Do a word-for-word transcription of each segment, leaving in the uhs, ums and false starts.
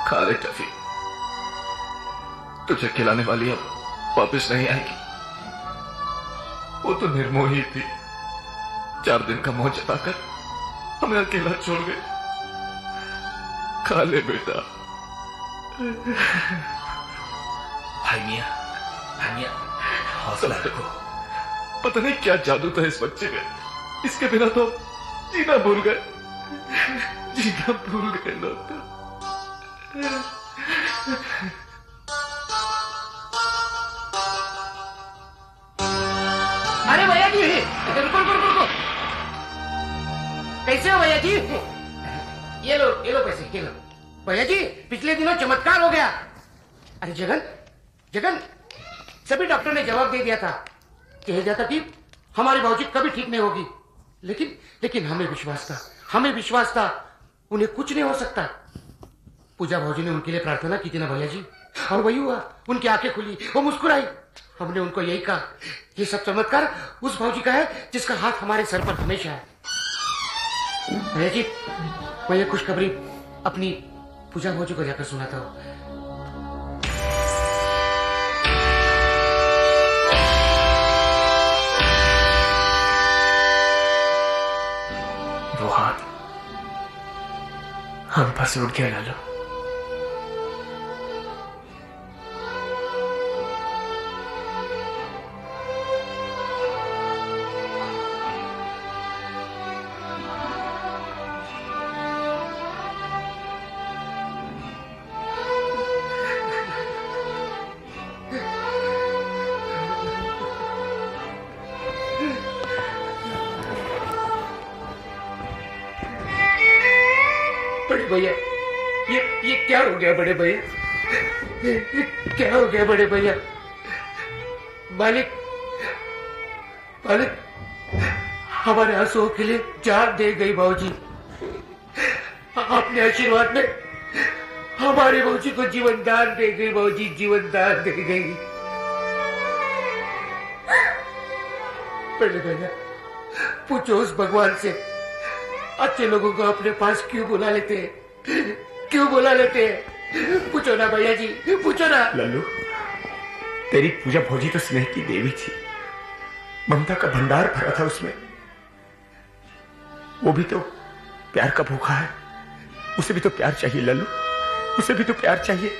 खा ले टफी, तुझे खिलाने वाली अब वापस नहीं आएगी। वो तो निर्मोही थी, चार दिन का मोह जताकर हमें अकेला छोड़ गए। खा ले बेटा। भाई मियां, भाई मियां, हौसला रखो। पता नहीं क्या जादू था इस बच्चे में, इसके बिना तो जीना भूल गए, जीना भूल गए लोग तो। अरे भैया जी, रुको रुको रुको, कैसे हो भैया जी? ये लो ये लो पैसे, ये लो। भैया जी, पिछले दिनों चमत्कार हो गया। अरे जगन, जगन, सभी डॉक्टर ने जवाब दे दिया था, कह दिया था कि हमारी भाऊजी कभी ठीक नहीं होगी, लेकिन लेकिन हमें विश्वास था, हमें विश्वास था उन्हें कुछ नहीं हो सकता। पूजा भाऊजी ने उनके लिए प्रार्थना की थी ना भैया जी, और वही हुआ, उनकी आंखें खुली, वो मुस्कुराई। हमने उनको यही कहा, ये सब चमत्कार उस भाऊजी का है जिसका हाथ हमारे सर पर हमेशा है। भैया जी, मैं ये खुशखबरी अपनी पूजा भाऊजी को जाकर सुनाता हूँ। वो हाथ हम पर से उठ गया लालू। भैया, ये ये क्या हो गया बड़े भैया? क्या हो गया बड़े भैया? मालिक, मालिक, हमारे आंसुओं के लिए जान दे गई भाऊजी। अपने आशीर्वाद में हमारे भाऊजी को जीवन दान दे गई भाऊजी, जीवन दान दे गई। बड़े भैया, पूछो उस भगवान से, अच्छे लोगों को अपने पास क्यों बुला लेते हैं, क्यों बुला लेते हैं? पूछो ना भैया जी, पूछो ना। लल्लू, तेरी पूजा भौजी तो स्नेह की देवी थी, ममता का भंडार भरा था उसमें। वो भी तो प्यार का भूखा है, उसे भी तो प्यार चाहिए लल्लू, उसे भी तो प्यार चाहिए।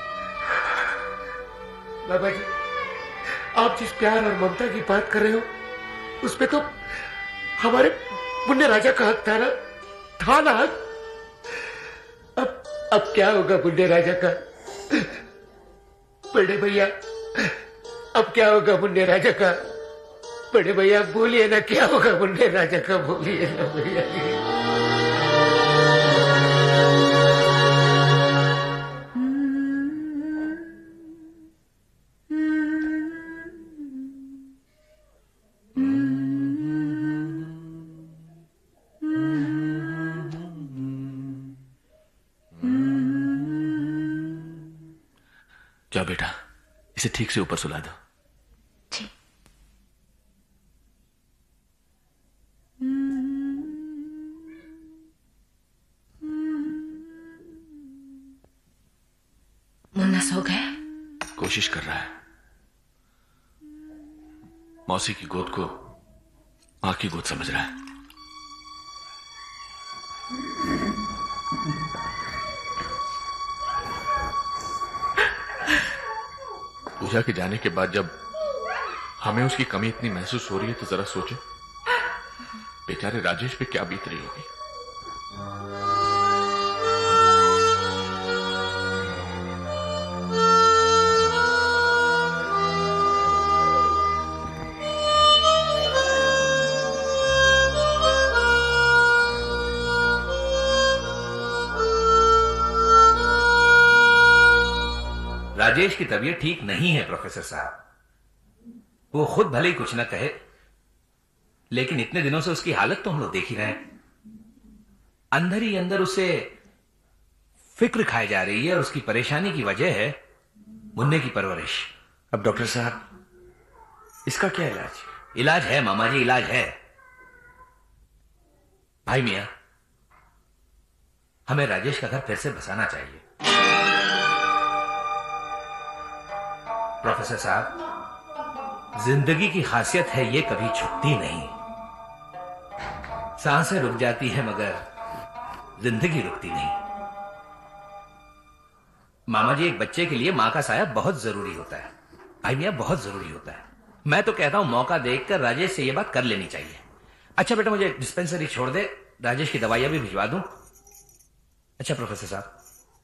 बाबा जी, आप जिस प्यार और ममता की बात कर रहे हो, उसमें तो हमारे मुन्ने राजा का हक था ना, था ना हक। अब अब क्या होगा मुन्ने राजा का? बड़े भैया, अब क्या होगा मुन्ने राजा का? बड़े भैया बोलिए ना, क्या होगा मुन्ने राजा का? बोलिए ना भैया। जाओ बेटा, इसे ठीक से ऊपर सुला दो। जी। मुन्ना सो गए? कोशिश कर रहा है। मौसी की गोद को मां की गोद समझ रहा है। पूजा के जाने के बाद जब हमें उसकी कमी इतनी महसूस हो रही है, तो जरा सोचो बेचारे राजेश पे क्या बीत रही होगी। राजेश की तबीयत ठीक नहीं है प्रोफेसर साहब। वो खुद भले ही कुछ ना कहे, लेकिन इतने दिनों से उसकी हालत तो हम लोग देख ही रहे हैं। अंदर ही अंदर उसे फिक्र खाई जा रही है, और उसकी परेशानी की वजह है मुन्ने की परवरिश। अब डॉक्टर साहब, इसका क्या इलाज? इलाज है मामा जी, इलाज है। भाई मियां, हमें राजेश का घर फिर से बसाना चाहिए। प्रोफेसर साहब, जिंदगी की खासियत है ये कभी छुपती नहीं। सांसें रुक जाती है मगर जिंदगी रुकती नहीं। मामा जी, एक बच्चे के लिए मां का साया बहुत जरूरी होता है। आई मियां, बहुत जरूरी होता है। मैं तो कहता हूं मौका देखकर राजेश से ये बात कर लेनी चाहिए। अच्छा बेटा, मुझे डिस्पेंसरी छोड़ दे, राजेश की दवाइयां भी भिजवा दूं। अच्छा प्रोफेसर साहब।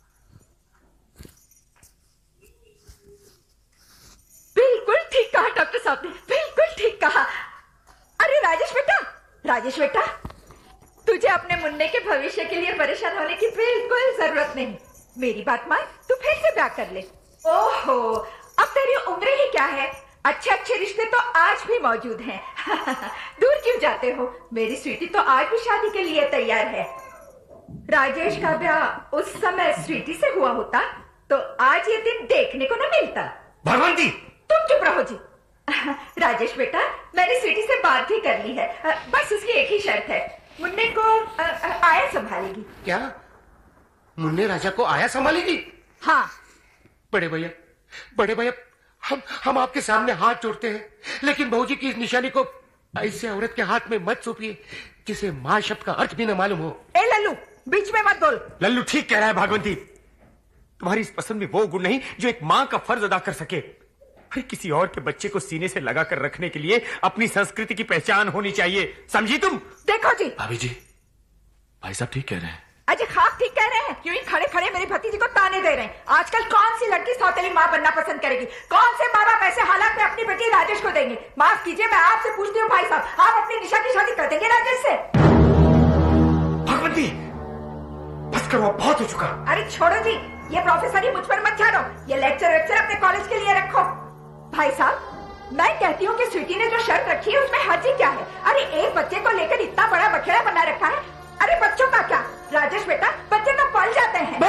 बिल्कुल ठीक कहा डॉक्टर साहब ने, बिल्कुल ठीक कहा। अरे राजेश बेटा, राजेश बेटा, तुझे अपने मुन्ने के भविष्य के लिए परेशान होने की बिल्कुल जरूरत नहीं। मेरी बात मान, तू फिर से ब्याह कर ले। ओहो, अब तेरी उम्र ही क्या है, अच्छे अच्छे रिश्ते तो आज भी मौजूद हैं। दूर क्यों जाते हो, मेरी स्वीटी तो आज भी शादी के लिए तैयार है। राजेश का ब्याह उस समय स्वीटी से हुआ होता तो आज ये दिन देखने को न मिलता। भगवंती, तुम चुप रहो जी। राजेश बेटा, मैंने स्वीटी से बात भी कर ली है, बस उसकी एक ही शर्त है, मुन्ने को आया संभालेगी। क्या मुन्ने राजा को आया संभालेगी? हाँ। बड़े भैया, बड़े भैया, हम हम आपके सामने हाथ जोड़ते हैं, लेकिन बहू जी की इस निशानी को ऐसे औरत के हाथ में मत सौंपिए जिसे मां शब्द का अर्थ भी न मालूम हो। ए लल्लू, बीच में मत बोल। लल्लू ठीक कह रहा है भागवंती। तुम्हारी इस पसंद में वो गुण नहीं जो एक मां का फर्ज अदा कर सके। अरे किसी और के बच्चे को सीने से लगा कर रखने के लिए अपनी संस्कृति की पहचान होनी चाहिए, समझी तुम? देखो जी, भाभी जी, भाई साहब ठीक कह रहे हैं। अजय खाक ठीक कह रहे हैं। क्यों ही खड़े खड़े मेरी भतीजी को ताने दे रहे हैं। आजकल कौन सी लड़की सौतेली माँ बनना पसंद करेगी? कौन से माँ बाप ऐसे हालात में अपनी बेटी राजेश को देंगे? माफ कीजिए, मैं आपसे पूछती हूँ भाई साहब, आप अपनी निशा की शादी कर देंगे राजेश से? भगवंती, बस करो, बहुत हो चुका। अरे छोड़ो जी, ये प्रोफेसर ही मुझ पर मत झाड़ो, ये लेक्चर वेक्चर अपने कॉलेज के लिए रखो। भाई साहब, मैं कहती हूँ कि स्वीटी ने जो शर्त रखी है उसमें हर्जी क्या है? अरे एक बच्चे को लेकर इतना बड़ा बखेड़ा बना रखा है। अरे बच्चों का क्या राजेश बेटा, बच्चे तो पल जाते हैं।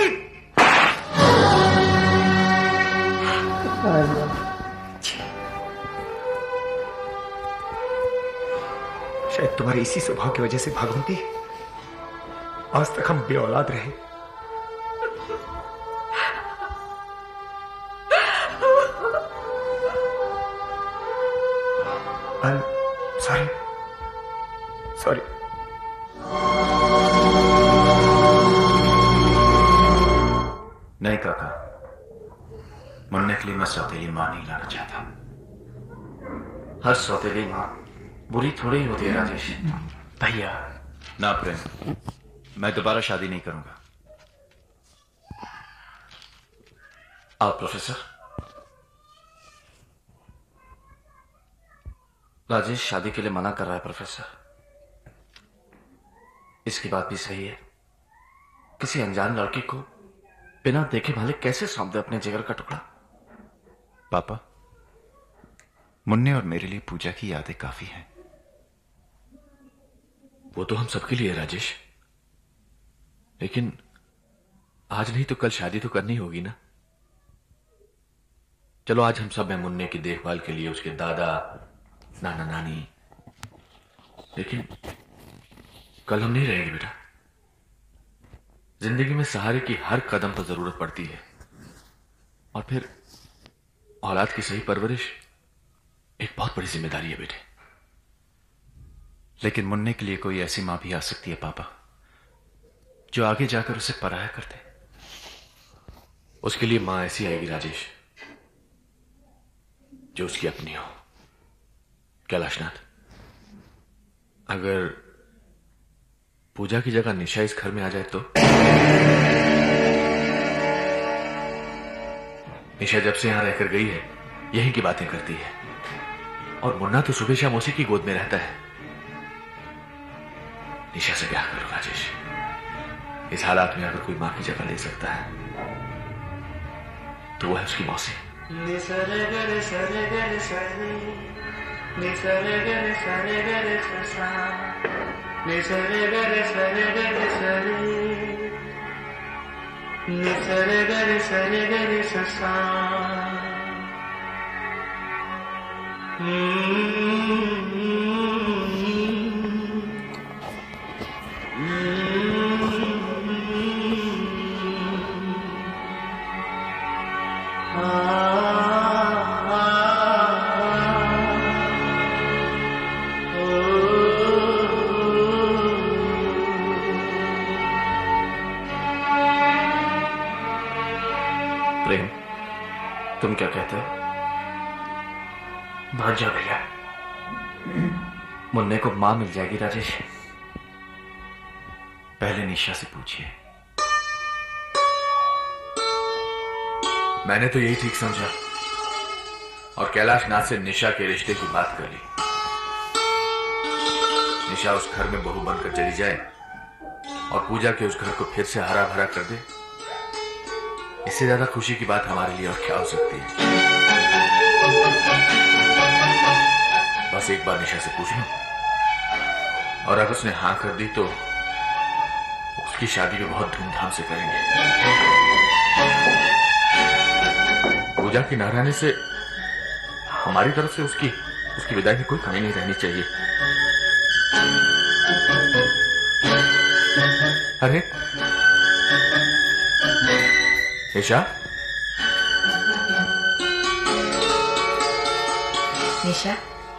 शायद तुम्हारे इसी स्वभाव की वजह से भागवती, आज तक हम बे औलाद रहे। I'm sorry. Sorry. नहीं काका, मुन्ने के लिए मैं सौतेली मां नहीं लाना चाहता। हर सौतेली मां बुरी थोड़ी ही होती है राजेश। भैया, ना प्रेम, मैं दोबारा शादी नहीं करूंगा। आप प्रोफेसर, राजेश शादी के लिए मना कर रहा है प्रोफेसर। इसकी बात भी सही है, किसी अनजान लड़की को बिना देखे भाले कैसे सौंप दे अपने जिगर का टुकड़ा? पापा, मुन्ने और मेरे लिए पूजा की यादें काफी हैं। वो तो हम सबके लिए है राजेश, लेकिन आज नहीं तो कल शादी तो करनी होगी ना। चलो आज हम सब हैं मुन्ने की देखभाल के लिए, उसके दादा नाना नानी, लेकिन कल हम नहीं रहेंगे बेटा। जिंदगी में सहारे की हर कदम पर जरूरत पड़ती है, और फिर औलाद की सही परवरिश एक बहुत बड़ी जिम्मेदारी है बेटे। लेकिन मुन्ने के लिए कोई ऐसी मां भी आ सकती है पापा, जो आगे जाकर उसे पराया कर दे। उसके लिए मां ऐसी आएगी राजेश जो उसकी अपनी हो। कैलाशनाथ, अगर पूजा की जगह निशा इस घर में आ जाए तो? निशा जब से यहां रहकर गई है यहीं की बातें करती है, और मुन्ना तो सुबह शाम उसी की गोद में रहता है। निशा से ब्याह करो राजेश। इस हालात में अगर कोई मां की जगह ले सकता है तो वो है उसकी मौसी। तुम क्या कहते हो? भाग जा भैया। मुन्ने को मां मिल जाएगी राजेश। पहले निशा से पूछिए। मैंने तो यही ठीक समझा और कैलाश नाथ से निशा के रिश्ते की बात कर ली। निशा उस घर में बहू बनकर चली जाए और पूजा के उस घर को फिर से हरा भरा कर दे, इससे ज्यादा खुशी की बात हमारे लिए और क्या हो सकती है। बस एक बार निशा से पूछ लो और अगर उसने हां कर दी तो उसकी शादी भी बहुत धूमधाम से करेंगे। पूजा की नारायणी से हमारी तरफ से उसकी उसकी विदाई में कोई कमी नहीं रहनी चाहिए। अरे निशा, निशा,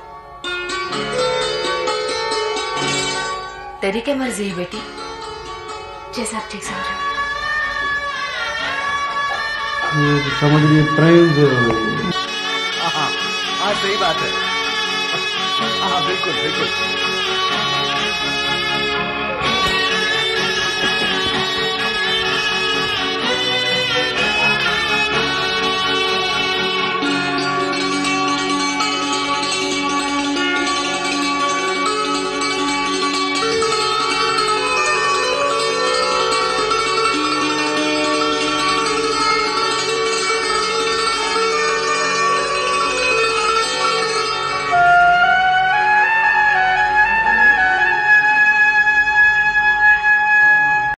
तेरी क्या मर्जी है बेटी? जैसा आप ठीक समझो। समझ लिए प्रेम। हाँ हाँ सही बात है। हाँ बिल्कुल बिल्कुल।